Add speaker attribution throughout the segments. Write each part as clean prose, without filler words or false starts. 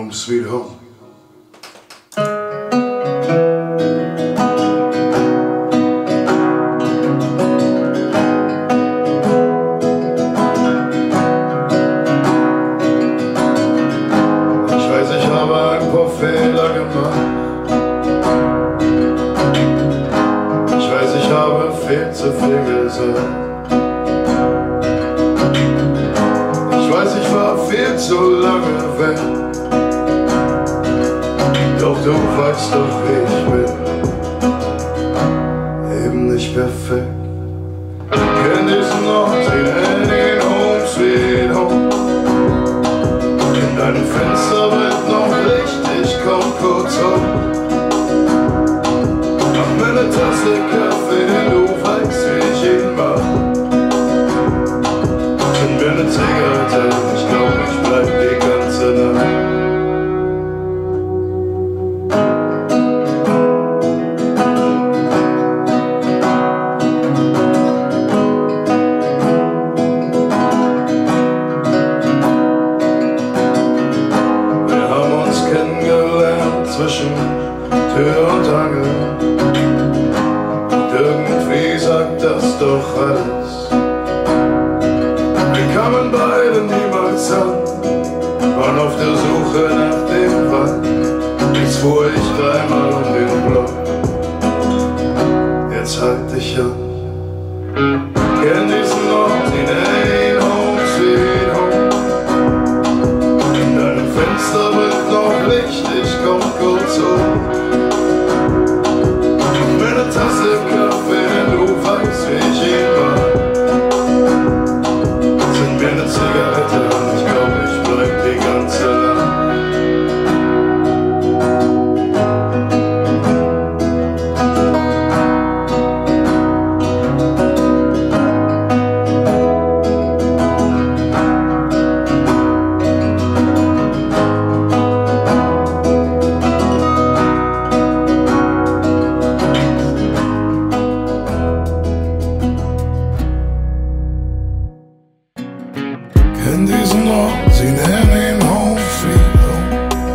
Speaker 1: Home sweet home. Ich weiß, ich habe ein paar Fehler gemacht. Ich weiß, ich habe viel zu viel gesagt. Ich weiß, ich war viel zu lange weg. Doch du weißt doch, wie ich bin. Eben nicht perfekt. Kenn diesen Ort, den Ending Home sweet home. In deinem Fenster brennt noch Licht, ich komm kurz hoch. Mach mir ne Tasse Kaffee, denn du weißt, wie ich ihn mach. Zünd mir ne Zigarette, ich glaub, ich bleib die ganze Nacht. Zwischen Tür und Angel. Und irgendwie sagt das doch alles. Wir kamen beide niemals an, waren auf der Suche nach dem Wald. Jetzt fuhr ich dreimal um den Block, jetzt halt dich an. Kenn diesen Ort, den Ain't Home sweet home. In deinem Fenster brennt noch Licht, ich komm kurz hoch. Mach mir ne Tasse Kaffee, denn du weißt, wie ich ihn mag. Zünd mir ne Zigarette an, ich glaub, ich bleib die ganze Nacht. In diesem Ort, sie nennen ihn Home sweet home.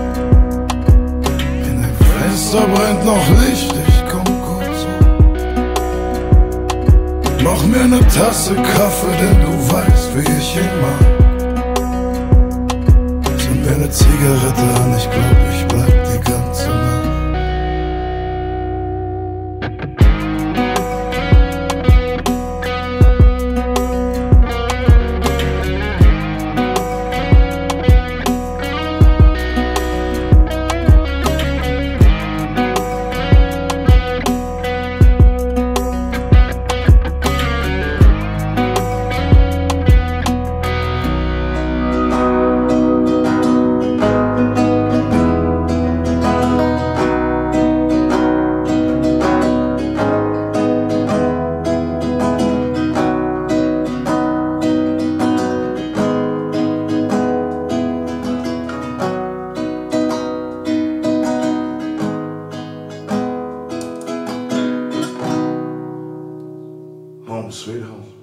Speaker 1: In dem Fenster brennt noch Licht, ich komm kurz hoch. Mach mir ne Tasse Kaffee, denn du weißt, wie ich ihn mag. Zünd mir ne Zigarette an, ich glaub, ich bleib die ganze Nacht. Home sweet home.